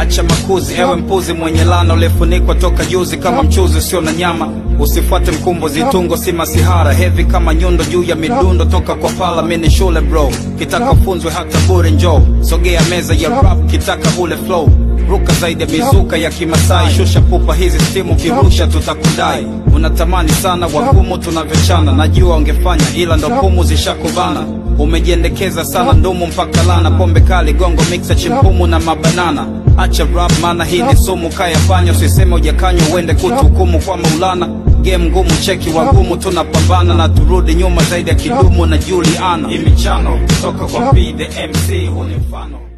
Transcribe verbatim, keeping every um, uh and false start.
acha makuzi, ewe mpuzi mwenye lana ulefunikwa toka juzi kama mchuzi usio na nyama. Usifuate mkumbo zitungo si masihara, heavy kama nyundo juu ya midundo toka kwa pala. Mini shule bro, kitaka funzwe hata bure njoo, sogea meza ya rap kitaka ule flow. Ruka zaidi mizuka ya kimasai, shusha pupa hizi stimu kirusha tutakudai. Unatamani sana wagumu tunavyochana, najua ungefanya ila ndo pumu zishakubana. Umejiendekeza sana ndumu mpaka lana, pombe kali gongo mixa chimpumu na mabanana. Acha rap mana hii ni sumu kaya fanya, usiseme ujakanywa uende kutuhukumu kwa Maulana. Game ngumu cheki wagumu tunapambana, na turudi nyuma zaidi ya kidumu na Juliana. Imichano toka kwa P the M C huu ni mfano.